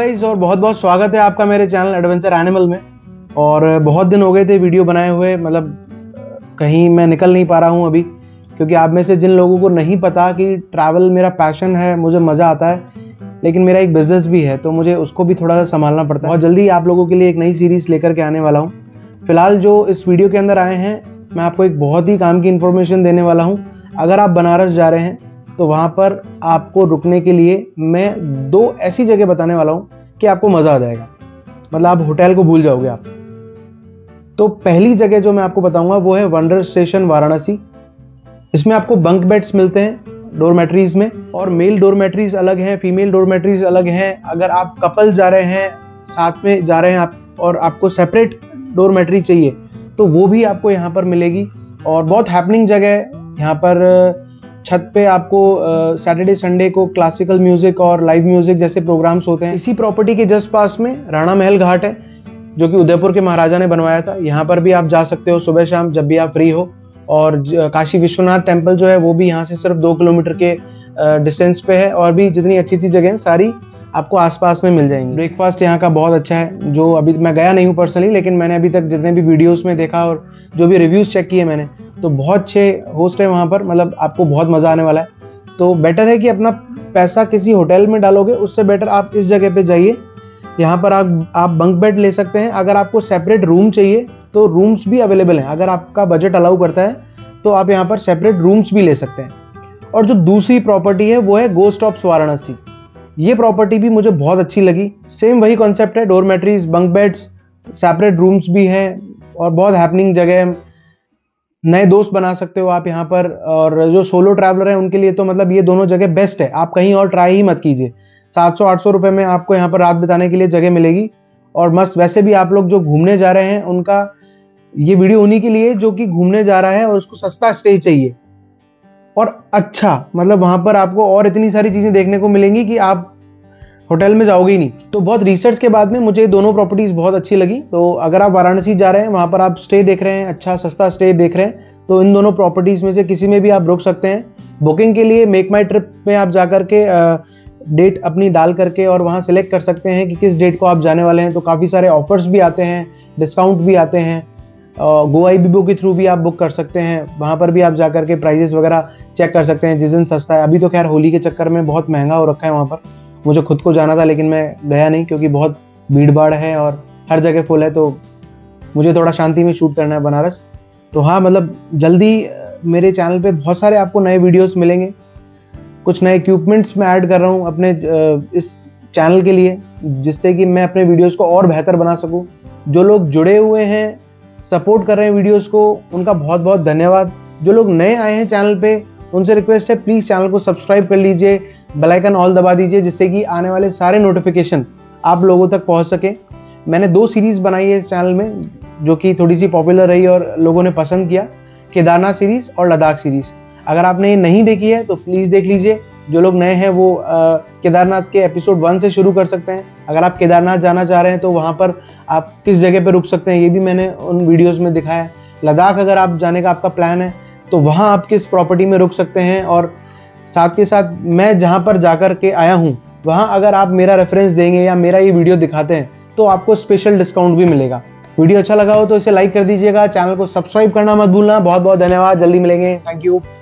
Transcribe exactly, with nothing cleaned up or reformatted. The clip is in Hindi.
गाइस, और बहुत बहुत स्वागत है आपका मेरे चैनल एडवेंचर एनिमल में। और बहुत दिन हो गए थे वीडियो बनाए हुए, मतलब कहीं मैं निकल नहीं पा रहा हूँ अभी, क्योंकि आप में से जिन लोगों को नहीं पता कि ट्रैवल मेरा पैशन है, मुझे मज़ा आता है, लेकिन मेरा एक बिजनेस भी है, तो मुझे उसको भी थोड़ा सा संभालना पड़ता है। बहुत जल्दी आप लोगों के लिए एक नई सीरीज़ लेकर के आने वाला हूँ। फिलहाल जो इस वीडियो के अंदर आए हैं, मैं आपको एक बहुत ही काम की इन्फॉर्मेशन देने वाला हूँ। अगर आप बनारस जा रहे हैं तो वहाँ पर आपको रुकने के लिए मैं दो ऐसी जगह बताने वाला हूँ कि आपको मज़ा आ जाएगा, मतलब आप होटल को भूल जाओगे आप। तो पहली जगह जो मैं आपको बताऊंगा वो है वंडर स्टेशन वाराणसी। इसमें आपको बंक बेड्स मिलते हैं डोरमेट्रीज में, और मेल डोरमेट्रीज अलग हैं, फीमेल डोरमेट्रीज अलग हैं। अगर आप कपल जा रहे हैं, साथ में जा रहे हैं आप, और आपको सेपरेट डोरमेट्री चाहिए तो वो भी आपको यहाँ पर मिलेगी। और बहुत हैपनिंग जगह है यहाँ पर। छत पे आपको सैटरडे संडे को क्लासिकल म्यूजिक और लाइव म्यूजिक जैसे प्रोग्राम्स होते हैं। इसी प्रॉपर्टी के जस्ट पास में राणा महल घाट है, जो कि उदयपुर के महाराजा ने बनवाया था। यहाँ पर भी आप जा सकते हो सुबह शाम जब भी आप फ्री हो। और काशी विश्वनाथ टेम्पल जो है वो भी यहाँ से सिर्फ दो किलोमीटर के डिस्टेंस पे है। और भी जितनी अच्छी अच्छी जगह हैं सारी आपको आसपास में मिल जाएंगी। ब्रेकफास्ट यहाँ का बहुत अच्छा है, जो अभी मैं गया नहीं हूँ पर्सनली, लेकिन मैंने अभी तक जितने भी वीडियोस में देखा और जो भी रिव्यूज़ चेक किए मैंने, तो बहुत अच्छे होस्ट है वहाँ पर, मतलब आपको बहुत मज़ा आने वाला है। तो बेटर है कि अपना पैसा किसी होटल में डालोगे, उससे बेटर आप इस जगह पे जाइए। यहाँ पर आप आप बंक बेड ले सकते हैं। अगर आपको सेपरेट रूम चाहिए तो रूम्स भी अवेलेबल हैं। अगर आपका बजट अलाउ करता है तो आप यहाँ पर सेपरेट रूम्स भी ले सकते हैं। और जो दूसरी प्रॉपर्टी है वो है गोस्ट ऑफ वाराणसी। ये प्रॉपर्टी भी मुझे बहुत अच्छी लगी। सेम वही कॉन्सेप्ट है, dormitories, bunk beds, separate rooms भी हैं, और बहुत हैपनिंग जगह है। नए दोस्त बना सकते हो आप यहाँ पर। और जो सोलो ट्रैवलर हैं उनके लिए तो मतलब ये दोनों जगह बेस्ट है, आप कहीं और ट्राई ही मत कीजिए। सात सौ आठ सौ रुपये में आपको यहाँ पर रात बिताने के लिए जगह मिलेगी, और मस्त। वैसे भी आप लोग जो घूमने जा रहे हैं उनका ये वीडियो उन्हीं के लिए जो कि घूमने जा रहा है और उसको सस्ता स्टे चाहिए और अच्छा, मतलब वहाँ पर आपको और इतनी सारी चीज़ें देखने को मिलेंगी कि आप होटल में जाओगे ही नहीं। तो बहुत रिसर्च के बाद में मुझे दोनों प्रॉपर्टीज बहुत अच्छी लगी। तो अगर आप वाराणसी जा रहे हैं, वहाँ पर आप स्टे देख रहे हैं, अच्छा सस्ता स्टे देख रहे हैं, तो इन दोनों प्रॉपर्टीज में से किसी में भी आप रुक सकते हैं। बुकिंग के लिए मेक माई ट्रिप में आप जा करके डेट अपनी डाल करके और वहाँ सेलेक्ट कर सकते हैं कि किस डेट को आप जाने वाले हैं। तो काफ़ी सारे ऑफर्स भी आते हैं, डिस्काउंट भी आते हैं। गोआईबीबो के थ्रू भी आप बुक कर सकते हैं, वहाँ पर भी आप जा करके प्राइजेस वगैरह चेक कर सकते हैं जिस दिन सस्ता है। अभी तो खैर होली के चक्कर में बहुत महंगा हो रखा है वहाँ पर। मुझे खुद को जाना था लेकिन मैं गया नहीं, क्योंकि बहुत भीड़ भाड़ है और हर जगह फुल है, तो मुझे थोड़ा शांति में शूट करना है बनारस। तो हाँ, मतलब जल्दी मेरे चैनल पे बहुत सारे आपको नए वीडियोस मिलेंगे। कुछ नए इक्विपमेंट्स मैं ऐड कर रहा हूँ अपने इस चैनल के लिए, जिससे कि मैं अपने वीडियोस को और बेहतर बना सकूँ। जो लोग जुड़े हुए हैं, सपोर्ट कर रहे हैं वीडियोज़ को, उनका बहुत बहुत धन्यवाद। जो लोग नए आए हैं चैनल पे, उनसे रिक्वेस्ट है प्लीज़ चैनल को सब्सक्राइब कर लीजिए, बेल आइकन ऑल दबा दीजिए, जिससे कि आने वाले सारे नोटिफिकेशन आप लोगों तक पहुंच सके। मैंने दो सीरीज़ बनाई है इस चैनल में, जो कि थोड़ी सी पॉपुलर रही और लोगों ने पसंद किया, केदारनाथ सीरीज़ और लद्दाख सीरीज़। अगर आपने ये नहीं देखी है तो प्लीज़ देख लीजिए। जो लोग नए हैं वो आ, केदारनाथ के एपिसोड वन से शुरू कर सकते हैं। अगर आप केदारनाथ जाना चाह रहे हैं तो वहाँ पर आप किस जगह पर रुक सकते हैं ये भी मैंने उन वीडियोज़ में दिखाया है। लद्दाख अगर आप जाने का आपका प्लान है तो वहाँ आप किस प्रॉपर्टी में रुक सकते हैं, और साथ के साथ मैं जहाँ पर जाकर के आया हूँ वहाँ अगर आप मेरा रेफरेंस देंगे या मेरा ये वीडियो दिखाते हैं तो आपको स्पेशल डिस्काउंट भी मिलेगा। वीडियो अच्छा लगा हो तो इसे लाइक कर दीजिएगा, चैनल को सब्सक्राइब करना मत भूलना। बहुत बहुत धन्यवाद, जल्दी मिलेंगे, थैंक यू।